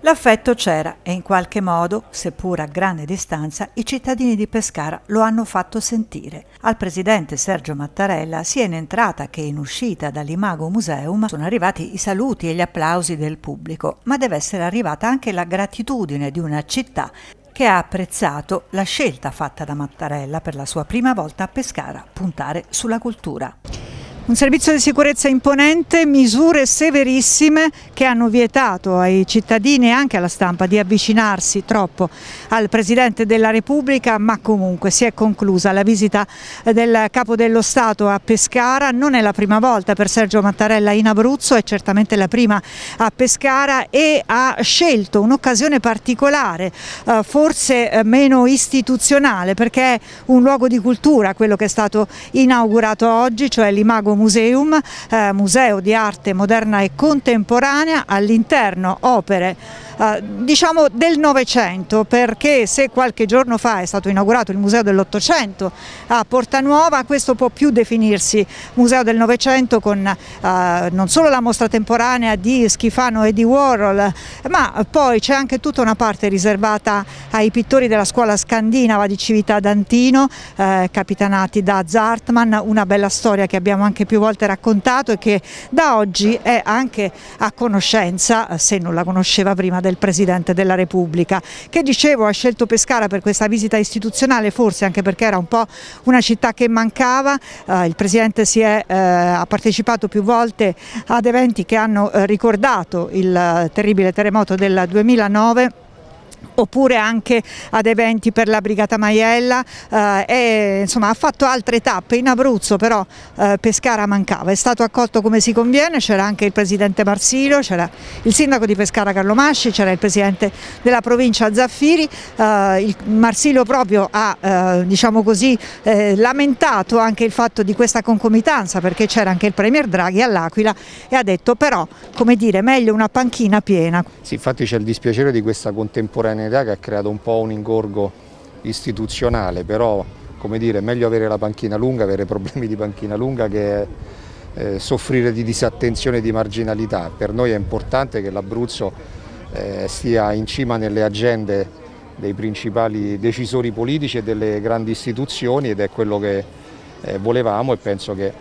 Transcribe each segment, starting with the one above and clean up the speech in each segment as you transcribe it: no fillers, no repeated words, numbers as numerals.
L'affetto c'era e in qualche modo, seppur a grande distanza, i cittadini di Pescara lo hanno fatto sentire. Al presidente Sergio Mattarella, sia in entrata che in uscita dall'Imago Museum, sono arrivati i saluti e gli applausi del pubblico, ma deve essere arrivata anche la gratitudine di una città che ha apprezzato la scelta fatta da Mattarella per la sua prima volta a Pescara, puntare sulla cultura. Un servizio di sicurezza imponente, misure severissime che hanno vietato ai cittadini e anche alla stampa di avvicinarsi troppo al Presidente della Repubblica, ma comunque si è conclusa la visita del Capo dello Stato a Pescara. Non è la prima volta per Sergio Mattarella in Abruzzo, è certamente la prima a Pescara e ha scelto un'occasione particolare, forse meno istituzionale, perché è un luogo di cultura quello che è stato inaugurato oggi, cioè l'Imago Museum, museo di arte moderna e contemporanea, all'interno opere diciamo del Novecento, perché se qualche giorno fa è stato inaugurato il Museo dell'Ottocento a Porta Nuova, questo può più definirsi Museo del Novecento, con non solo la mostra temporanea di Schifano e di Warhol, ma poi c'è anche tutta una parte riservata ai pittori della scuola scandinava di Cività d'Antino, capitanati da Zartman, una bella storia che abbiamo anche più volte raccontato e che da oggi è anche a conoscenza, se non la conosceva prima, del Presidente della Repubblica, che dicevo ha scelto Pescara per questa visita istituzionale, forse anche perché era un po' una città che mancava. Il Presidente ha partecipato più volte ad eventi che hanno ricordato il terribile terremoto del 2009, oppure anche ad eventi per la Brigata Maiella, e insomma ha fatto altre tappe in Abruzzo, però Pescara mancava. È stato accolto come si conviene, c'era anche il presidente Marsilio, c'era il sindaco di Pescara Carlo Masci, c'era il presidente della provincia Zaffiri. Il Marsilio proprio ha diciamo così lamentato anche il fatto di questa concomitanza, perché c'era anche il premier Draghi all'Aquila e ha detto però, come dire, meglio una panchina piena. Sì, infatti c'è il dispiacere di questa contemporaneità che ha creato un po' un ingorgo istituzionale, però come dire, meglio avere la panchina lunga, avere problemi di panchina lunga che soffrire di disattenzione e di marginalità. Per noi è importante che l'Abruzzo stia in cima nelle agende dei principali decisori politici e delle grandi istituzioni, ed è quello che volevamo, e penso che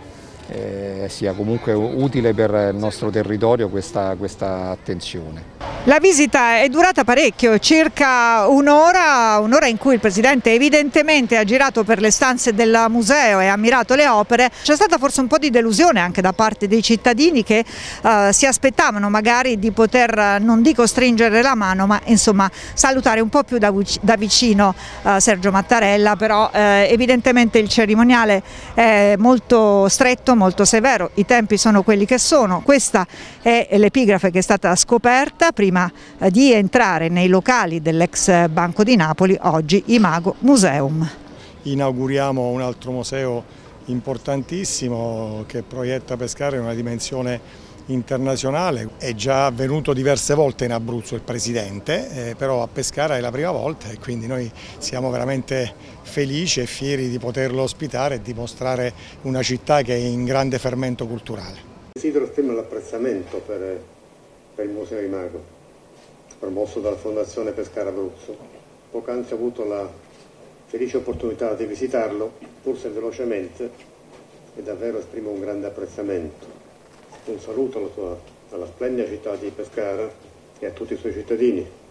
sia comunque utile per il nostro territorio questa attenzione. La visita è durata parecchio, circa un'ora in cui il Presidente evidentemente ha girato per le stanze del museo e ha ammirato le opere. C'è stata forse un po' di delusione anche da parte dei cittadini che si aspettavano magari di poter, non dico stringere la mano, ma insomma salutare un po' più da vicino Sergio Mattarella, però evidentemente il cerimoniale è molto stretto, molto severo, i tempi sono quelli che sono. Questa è l'epigrafe che è stata scoperta prima di entrare nei locali dell'ex Banco di Napoli, oggi Imago Museum. Inauguriamo un altro museo importantissimo che proietta Pescara in una dimensione internazionale. È già avvenuto diverse volte in Abruzzo il Presidente, però a Pescara è la prima volta e quindi noi siamo veramente felici e fieri di poterlo ospitare e di mostrare una città che è in grande fermento culturale. Desidero esprimere l'apprezzamento per il Museo Imago, promosso dalla Fondazione Pescara Abruzzo. Poc'anzi ho avuto la felice opportunità di visitarlo, pur se velocemente, e davvero esprimo un grande apprezzamento. Un saluto alla splendida città di Pescara e a tutti i suoi cittadini.